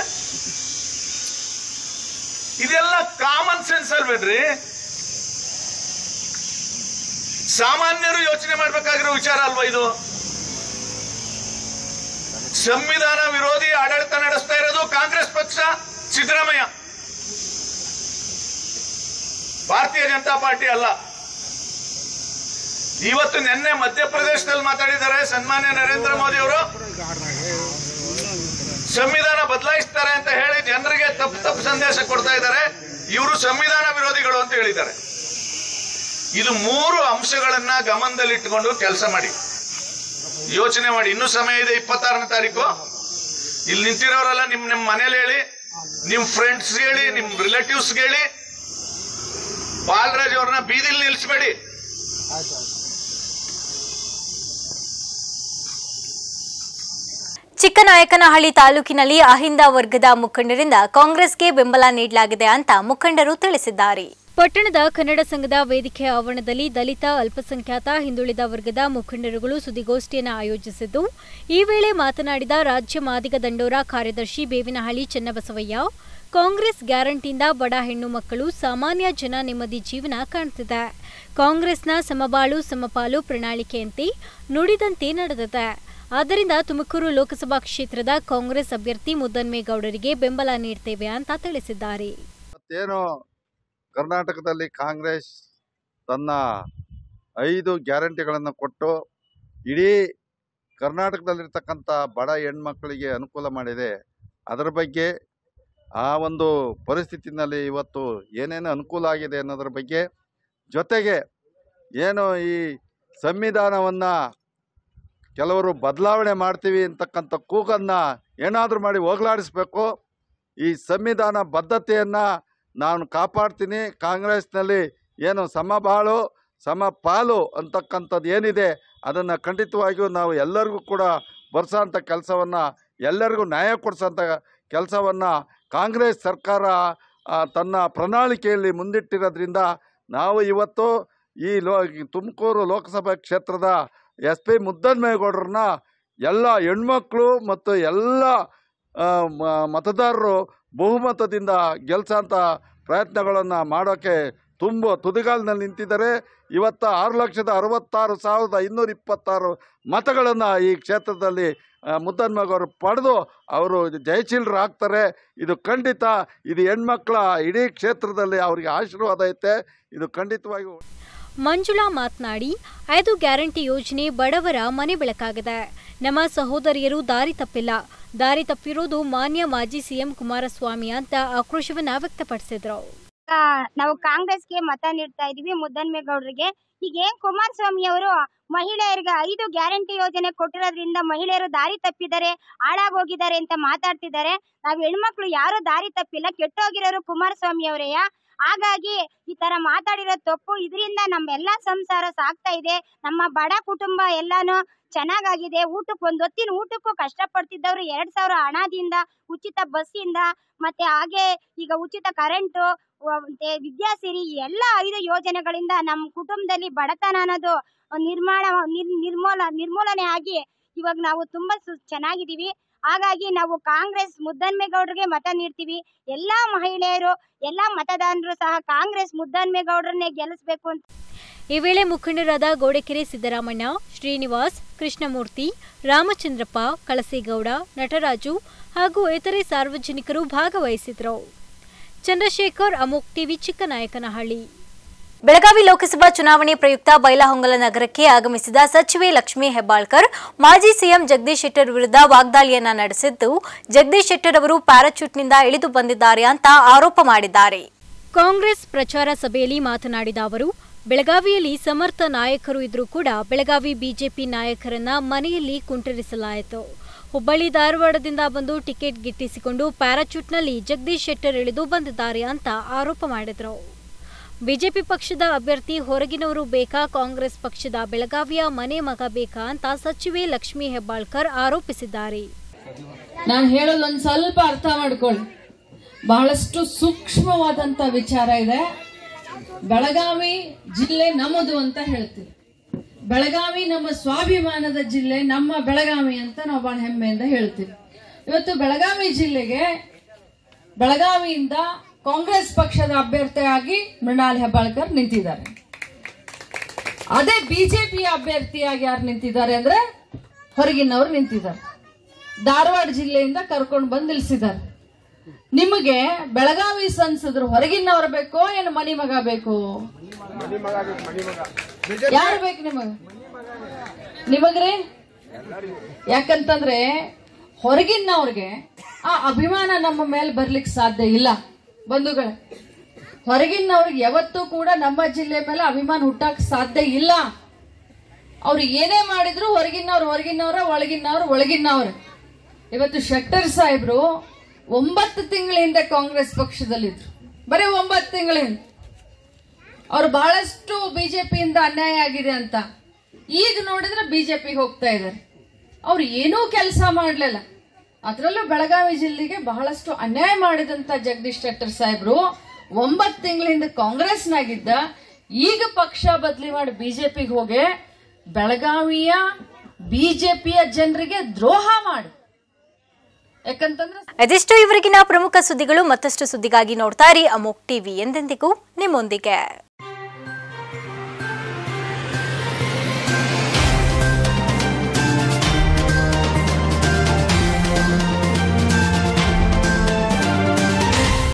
ಇದೆಲ್ಲ ಕಾಮನ್ ಸೆನ್ಸ್ ಅಲ್ವೇನ್ರಿ? ಸಾಮಾನ್ಯರು ಯೋಚನೆ ಮಾಡ್ಬೇಕಾಗಿರೋ ವಿಚಾರ ಅಲ್ವಾ ಇದು? ಸಂವಿಧಾನ ವಿರೋಧಿ ಆಡಳಿತ ನಡೆಸ್ತಾ ಇರೋದು ಕಾಂಗ್ರೆಸ್ ಪಕ್ಷ, ಸಿದ್ದರಾಮಯ್ಯ, ಭಾರತೀಯ ಜನತಾ ಪಾರ್ಟಿ ಅಲ್ಲ. ಇವತ್ತು ನಿನ್ನೆ ಮಧ್ಯಪ್ರದೇಶದಲ್ಲಿ ಮಾತಾಡಿದ್ದಾರೆ ಸನ್ಮಾನ್ಯ ನರೇಂದ್ರ ಮೋದಿ ಅವರು. ಸಂವಿಧಾನ ಬದಲಾಯಿಸ್ತಾರೆ ಅಂತ ಹೇಳಿ ಜನರಿಗೆ ತಪ್ಪು ತಪ್ಪು ಸಂದೇಶ ಕೊಡ್ತಾ ಇದ್ದಾರೆ. ಇವರು ಸಂವಿಧಾನ ವಿರೋಧಿಗಳು ಅಂತ ಹೇಳಿದ್ದಾರೆ. ಇದು ಮೂರು ಅಂಶಗಳನ್ನ ಗಮನದಲ್ಲಿಟ್ಟುಕೊಂಡು ಕೆಲಸ ಮಾಡಿ, ಯೋಚನೆ ಮಾಡಿ. ಇನ್ನೂ ಸಮಯ ಇದೆ. ಇಪ್ಪತ್ತಾರನೇ ತಾರೀಕು ಇಲ್ಲಿ ನಿಂತಿರೋರೆಲ್ಲ ನಿಮ್ ನಿಮ್ ಮನೇಲಿ ಹೇಳಿ, ನಿಮ್ ಫ್ರೆಂಡ್ಸ್ ಹೇಳಿ, ನಿಮ್ ರಿಲೇಟಿವ್ಸ್ ಹೇಳಿ, ಬಾಲರಾಜ್ ಅವ್ರನ್ನ ಬೀದಿಲಿ ನಿಲ್ಲಿಸಬೇಡಿ. ಚಿಕ್ಕನಾಯಕನಹಳ್ಳಿ ತಾಲೂಕಿನಲ್ಲಿ ಅಹಿಂದ ವರ್ಗದ ಮುಖಂಡರಿಂದ ಕಾಂಗ್ರೆಸ್ಗೆ ಬೆಂಬಲ ನೀಡಲಾಗಿದೆ ಅಂತ ಮುಖಂಡರು ತಿಳಿಸಿದ್ದಾರೆ. ಪಟ್ಟಣದ ಕನ್ನಡ ಸಂಘದ ವೇದಿಕೆ ಆವರಣದಲ್ಲಿ ದಲಿತ, ಅಲ್ಪಸಂಖ್ಯಾತ, ಹಿಂದುಳಿದ ವರ್ಗದ ಮುಖಂಡರುಗಳು ಸುದ್ದಿಗೋಷ್ಠಿಯನ್ನು ಆಯೋಜಿಸಿದ್ದು, ಈ ವೇಳೆ ಮಾತನಾಡಿದ ರಾಜ್ಯ ಮಾದಿಗ ದಂಡೋರ ಕಾರ್ಯದರ್ಶಿ ಬೇವಿನಹಳ್ಳಿ ಚೆನ್ನಬಸವಯ್ಯ, ಕಾಂಗ್ರೆಸ್ ಗ್ಯಾರಂಟಿಯಿಂದ ಬಡ ಹೆಣ್ಣು ಮಕ್ಕಳು, ಸಾಮಾನ್ಯ ಜನ ನೆಮ್ಮದಿ ಜೀವನ ಕಾಣುತ್ತಿದೆ. ಕಾಂಗ್ರೆಸ್ನ ಸಮಬಾಳು ಸಮಪಾಲು ಪ್ರಣಾಳಿಕೆಯಂತೆ ನುಡಿದಂತೆ ನಡೆದಿದೆ. ಆದ್ದರಿಂದ ತುಮಕೂರು ಲೋಕಸಭಾ ಕ್ಷೇತ್ರದ ಕಾಂಗ್ರೆಸ್ ಅಭ್ಯರ್ಥಿ ಮುದ್ದನ್ಮೇಗೌಡರಿಗೆ ಬೆಂಬಲ ನೀಡುತ್ತೇವೆ ಅಂತ ತಿಳಿಸಿದ್ದಾರೆ. ಮತ್ತೇನು ಕರ್ನಾಟಕದಲ್ಲಿ ಕಾಂಗ್ರೆಸ್ ತನ್ನ ಐದು ಗ್ಯಾರಂಟಿಗಳನ್ನು ಕೊಟ್ಟು ಇಡೀ ಕರ್ನಾಟಕದಲ್ಲಿರ್ತಕ್ಕಂಥ ಬಡ ಹೆಣ್ಮಕ್ಕಳಿಗೆ ಅನುಕೂಲ ಮಾಡಿದೆ. ಅದರ ಬಗ್ಗೆ ಆ ಒಂದು ಪರಿಸ್ಥಿತಿನಲ್ಲಿ ಇವತ್ತು ಏನೇನು ಅನುಕೂಲ ಆಗಿದೆ ಅನ್ನೋದ್ರ ಬಗ್ಗೆ, ಜೊತೆಗೆ ಏನು ಈ ಸಂವಿಧಾನವನ್ನು ಕೆಲವರು ಬದಲಾವಣೆ ಮಾಡ್ತೀವಿ ಅಂತಕ್ಕಂಥ ಕೂಗನ್ನು ಏನಾದರೂ ಮಾಡಿ ಹೋಗಲಾಡಿಸ್ಬೇಕು. ಈ ಸಂವಿಧಾನ ಬದ್ಧತೆಯನ್ನು ನಾನು ಕಾಪಾಡ್ತೀನಿ. ಕಾಂಗ್ರೆಸ್ನಲ್ಲಿ ಏನು ಸಮಬಾಳು ಸಮಪಾಲು ಅಂತಕ್ಕಂಥದ್ದು ಏನಿದೆ ಅದನ್ನು ಖಂಡಿತವಾಗಿಯೂ ನಾವು ಎಲ್ಲರಿಗೂ ಕೂಡ ಬರ್ಸೋಂಥ ಕೆಲಸವನ್ನು, ಎಲ್ಲರಿಗೂ ನ್ಯಾಯ ಕೊಡಿಸೋಂಥ ಕೆಲಸವನ್ನು ಕಾಂಗ್ರೆಸ್ ಸರ್ಕಾರ ತನ್ನ ಪ್ರಣಾಳಿಕೆಯಲ್ಲಿ ಮುಂದಿಟ್ಟಿರೋದ್ರಿಂದ ನಾವು ಇವತ್ತು ಈ ಲೋ ತುಮಕೂರು ಲೋಕಸಭಾ ಕ್ಷೇತ್ರದ ಎಸ್ ಪಿ ಮುದ್ದನ್ಮೇಗೌಡರನ್ನ ಎಲ್ಲ ಹೆಣ್ಮಕ್ಳು ಮತ್ತು ಎಲ್ಲ ಮತದಾರರು ಬಹುಮತದಿಂದ ಗೆಲ್ಸೋಂಥ ಪ್ರಯತ್ನಗಳನ್ನು ಮಾಡೋಕ್ಕೆ ತುಂಬ ತುದಿಗಾಲಿನಲ್ಲಿ ನಿಂತಿದ್ದಾರೆ. ಇವತ್ತು ಆರು ಲಕ್ಷದ ಅರವತ್ತಾರು ಸಾವಿರದ ಐನೂರ ಇಪ್ಪತ್ತಾರು ಮತಗಳನ್ನು ಈ ಕ್ಷೇತ್ರದಲ್ಲಿ ಮುದ್ದನ್ಮೇಗೌಡರು ಪಡೆದು ಅವರು ಜಯಶೀಲರು ಆಗ್ತಾರೆ. ಇದು ಖಂಡಿತ, ಇದು ಹೆಣ್ಮಕ್ಳ ಇಡೀ ಕ್ಷೇತ್ರದಲ್ಲಿ ಅವರಿಗೆ ಆಶೀರ್ವಾದ ಐತೆ. ಇದು ಖಂಡಿತವಾಗಿಯೂ. ಮಂಜುಳಾ ಮಾತನಾಡಿ, ಐದು ಗ್ಯಾರಂಟಿ ಯೋಜನೆ ಬಡವರ ಮನೆ ಬೆಳಕಾಗಿದೆ. ನಮ್ಮ ಸಹೋದರಿಯರು ದಾರಿ ತಪ್ಪಿಲ್ಲ. ದಾರಿ ತಪ್ಪಿರೋದು ಮಾನ್ಯ ಮಾಜಿ ಸಿಎಂ ಕುಮಾರಸ್ವಾಮಿ ಅಂತ ಆಕ್ರೋಶವನ್ನ ವ್ಯಕ್ತಪಡಿಸಿದ್ರು. ನಾವು ಕಾಂಗ್ರೆಸ್ಗೆ ಮತ ನೀಡ್ತಾ ಇದೀವಿ, ಮುದ್ದನ್ಮೇಗೌಡರಿಗೆ. ಈಗ ಏನ್ ಕುಮಾರಸ್ವಾಮಿ ಅವರು ಮಹಿಳೆಯರಿಗೆ ಐದು ಗ್ಯಾರಂಟಿ ಯೋಜನೆ ಕೊಟ್ಟಿರೋದ್ರಿಂದ ಮಹಿಳೆಯರು ದಾರಿ ತಪ್ಪಿದ್ದಾರೆ, ಹಾಳಾಗೋಗಿದ್ದಾರೆ ಅಂತ ಮಾತಾಡ್ತಿದ್ದಾರೆ. ನಾವ್ ಹೆಣ್ಮಕ್ಳು ಯಾರು ದಾರಿ ತಪ್ಪಿಲ್ಲ, ಕೆಟ್ಟೋಗಿರೋರು ಕುಮಾರಸ್ವಾಮಿ ಅವರೇಯ. ಹಾಗಾಗಿ ಈ ತರ ಮಾತಾಡಿರೋ ತಪ್ಪು. ಇದರಿಂದ ನಮ್ಮೆಲ್ಲಾ ಸಂಸಾರ ಸಾಕ್ತಾ ಇದೆ. ನಮ್ಮ ಬಡ ಕುಟುಂಬ ಎಲ್ಲಾನು ಚೆನ್ನಾಗಾಗಿದೆ. ಊಟಕ್ಕೆ ಒಂದ್ ಹೊತ್ತಿನ ಊಟಕ್ಕೂ ಕಷ್ಟ ಪಡ್ತಿದ್ದವ್ರು ಎರಡ್ ಸಾವಿರ ಹಣದಿಂದ, ಉಚಿತ ಬಸ್ಸಿಂದ, ಮತ್ತೆ ಹಾಗೆ ಈಗ ಉಚಿತ ಕರೆಂಟು, ವಿದ್ಯಾಸಿರಿ, ಎಲ್ಲ ಐದು ಯೋಜನೆಗಳಿಂದ ನಮ್ಮ ಕುಟುಂಬದಲ್ಲಿ ಬಡತನ ಅನ್ನೋದು ನಿರ್ಮಾಣ ನಿರ್ಮೂಲ ನಿರ್ಮೂಲನೆ ಆಗಿ ಇವಾಗ ನಾವು ತುಂಬಾ ಚೆನ್ನಾಗಿದ್ದೀವಿ. ಹಾಗಾಗಿ ನಾವು ಕಾಂಗ್ರೆಸ್ ಮುದ್ದನ್ಮೇಗೌಡರಿಗೆ ಮತ ನೀಡ್ತೀವಿ. ಎಲ್ಲಾ ಮಹಿಳೆಯರು, ಎಲ್ಲಾ ಮತದಾರರು ಸಹ ಕಾಂಗ್ರೆಸ್ ಮುದ್ದನ್ಮೇಗೌಡರನ್ನೇ ಗೆಲ್ಲಿಸಬೇಕು ಅಂತ. ಈ ವೇಳೆ ಮುಖಂಡರಾದ ಗೋಡೆಕೆರೆ ಸಿದ್ದರಾಮಣ್ಣ, ಶ್ರೀನಿವಾಸ್, ಕೃಷ್ಣಮೂರ್ತಿ, ರಾಮಚಂದ್ರಪ್ಪ, ಕಳಸೇಗೌಡ, ನಟರಾಜು ಹಾಗೂ ಇತರೆ ಸಾರ್ವಜನಿಕರು ಭಾಗವಹಿಸಿದರು. ಚಂದ್ರಶೇಖರ್, ಅಮೋಕ್ ಟಿವಿ, ಚಿಕ್ಕನಾಯಕನಹಳ್ಳಿ. ಬೆಳಗಾವಿ ಲೋಕಸಭಾ ಚುನಾವಣೆ ಪ್ರಯುಕ್ತ ಬೈಲಹೊಂಗಲ ನಗರಕ್ಕೆ ಆಗಮಿಸಿದ ಸಚಿವೆ ಲಕ್ಷ್ಮೀ ಹೆಬ್ಬಾಳ್ಕರ್ ಮಾಜಿ ಸಿಎಂ ಜಗದೀಶ್ ಶೆಟ್ಟರ್ ವಿರುದ್ಧ ವಾಗ್ದಾಳಿಯನ್ನ ನಡೆಸಿದ್ದು, ಜಗದೀಶ್ ಶೆಟ್ಟರ್ ಅವರು ಪ್ಯಾರಾಚೂಟ್ನಿಂದ ಇಳಿದು ಬಂದಿದ್ದಾರೆ ಅಂತ ಆರೋಪ ಮಾಡಿದ್ದಾರೆ. ಕಾಂಗ್ರೆಸ್ ಪ್ರಚಾರ ಸಭೆಯಲ್ಲಿ ಮಾತನಾಡಿದ ಅವರು, ಬೆಳಗಾವಿಯಲ್ಲಿ ಸಮರ್ಥ ನಾಯಕರು ಇದ್ರೂ ಕೂಡ ಬೆಳಗಾವಿ ಬಿಜೆಪಿ ನಾಯಕರನ್ನ ಮನೆಯಲ್ಲಿ ಕುಂಟರಿಸಲಾಯಿತು. ಹುಬ್ಬಳ್ಳಿ ಧಾರವಾಡದಿಂದ ಬಂದು ಟಿಕೆಟ್ ಗಿಟ್ಟಿಸಿಕೊಂಡು ಪ್ಯಾರಾಚೂಟ್ನಲ್ಲಿ ಜಗದೀಶ್ ಶೆಟ್ಟರ್ ಇಳಿದು ಬಂದಿದ್ದಾರೆ ಅಂತ ಆರೋಪ ಮಾಡಿದರು. ಬಿಜೆಪಿ ಪಕ್ಷದ ಅಭ್ಯರ್ಥಿ ಹೊರಗಿನವರು ಬೇಕಾ, ಕಾಂಗ್ರೆಸ್ ಪಕ್ಷದ ಬೆಳಗಾವಿಯ ಮನೆ ಮಗ ಬೇಕಾ ಅಂತ ಸಚಿವೆ ಲಕ್ಷ್ಮೀ ಹೆಬ್ಬಾಳ್ಕರ್ ಆರೋಪಿಸಿದ್ದಾರೆ. ನಾನು ಹೇಳೋದು ಒಂದು ಸ್ವಲ್ಪ ಅರ್ಥ ಮಾಡ್ಕೊಳ್ಳಿ. ಬಹಳಷ್ಟು ಸೂಕ್ಷ್ಮವಾದಂತ ವಿಚಾರ ಇದೆ. ಬೆಳಗಾವಿ ಜಿಲ್ಲೆ ನಮ್ಮದು ಅಂತ ಹೇಳ್ತೀವಿ. ಬೆಳಗಾವಿ ನಮ್ಮ ಸ್ವಾಭಿಮಾನದ ಜಿಲ್ಲೆ, ನಮ್ಮ ಬೆಳಗಾವಿ ಅಂತ ನಾವು ಬಹಳ ಹೆಮ್ಮೆಯಿಂದ ಹೇಳ್ತೀವಿ. ಇವತ್ತು ಬೆಳಗಾವಿ ಜಿಲ್ಲೆಗೆ ಬೆಳಗಾವಿಯಿಂದ ಕಾಂಗ್ರೆಸ್ ಪಕ್ಷದ ಅಭ್ಯರ್ಥಿಯಾಗಿ ಮೃಣಾಲ್ ಹೆಬ್ಬಾಳ್ಕರ್ ನಿಂತಿದ್ದಾರೆ. ಅದೇ ಬಿಜೆಪಿಯ ಅಭ್ಯರ್ಥಿಯಾಗಿ ಯಾರು ನಿಂತಿದ್ದಾರೆ ಅಂದ್ರೆ ಹೊರಗಿನವರು ನಿಂತಿದ್ದಾರೆ. ಧಾರವಾಡ ಜಿಲ್ಲೆಯಿಂದ ಕರ್ಕೊಂಡು ಬಂದು ನಿಲ್ಸಿದ್ದಾರೆ. ನಿಮಗೆ ಬೆಳಗಾವಿ ಸಂಸದರು ಹೊರಗಿನವರು ಬೇಕೋ ಏನು ಮನಿ ಮಗ ಬೇಕು? ಯಾರು ಬೇಕು ನಿಮಗ? ನಿಮಗ್ರಿ? ಯಾಕಂತಂದ್ರೆ ಹೊರಗಿನವ್ರಿಗೆ ಆ ಅಭಿಮಾನ ನಮ್ಮ ಮೇಲೆ ಬರ್ಲಿಕ್ಕೆ ಸಾಧ್ಯ ಇಲ್ಲ ಬಂಧುಗಳೇ. ಹೊರಗಿನವ್ರಿಗೆ ಯಾವತ್ತೂ ಕೂಡ ನಮ್ಮ ಜಿಲ್ಲೆ ಮೇಲೆ ಅಭಿಮಾನ ಹುಟ್ಟಕ್ ಸಾಧ್ಯ ಇಲ್ಲ. ಅವ್ರು ಏನೇ ಮಾಡಿದ್ರು ಹೊರಗಿನವ್ರು ಹೊರಗಿನವ್ರ, ಒಳಗಿನವ್ರು ಒಳಗಿನವ್ರ. ಇವತ್ತು ಶೆಟ್ಟರ್ ಸಾಹೇಬ್ರು ಒಂಬತ್ತು ತಿಂಗಳಿಂದ ಕಾಂಗ್ರೆಸ್ ಪಕ್ಷದಲ್ಲಿದ್ರು, ಬರೀ ಒಂಬತ್ತು ತಿಂಗಳಿಂದ. ಅವ್ರು ಬಹಳಷ್ಟು ಬಿಜೆಪಿಯಿಂದ ಅನ್ಯಾಯ ಆಗಿದೆ ಅಂತ ಈಗ ನೋಡಿದ್ರೆ ಬಿಜೆಪಿಗೆ ಹೋಗ್ತಾ ಇದ್ದಾರೆ. ಅವ್ರು ಏನೂ ಕೆಲಸ ಮಾಡಲಿಲ್ಲ. ಅದರಲ್ಲೂ ಬೆಳಗಾವಿ ಜಿಲ್ಲೆಗೆ ಬಹಳಷ್ಟು ಅನ್ಯಾಯ ಮಾಡಿದಂತ ಜಗದೀಶ್ ಶೆಟ್ಟರ್ ಸಾಹೇಬ್ರು ಒಂಬತ್ತು ತಿಂಗಳಿಂದ ಕಾಂಗ್ರೆಸ್ನಾಗಿದ್ದ, ಈಗ ಪಕ್ಷ ಬದಲಿ ಮಾಡಿ ಬಿಜೆಪಿಗೆ ಹೋಗಿ ಬೆಳಗಾವಿಯ ಬಿಜೆಪಿಯ ಜನರಿಗೆ ದ್ರೋಹ ಮಾಡಿ. ಯಾಕಂತಂದ್ರೆ ಅದೆಷ್ಟು ಇವರಿಗಿನ ಪ್ರಮುಖ ಸುದ್ದಿಗಳು. ಮತ್ತಷ್ಟು ಸುದ್ದಿಗಾಗಿ ನೋಡ್ತಾ ಇರಿ ಅಮೋಕ್ ಟಿವಿ, ಎಂದೆಂದಿಗೂ ನಿಮ್ಮೊಂದಿಗೆ.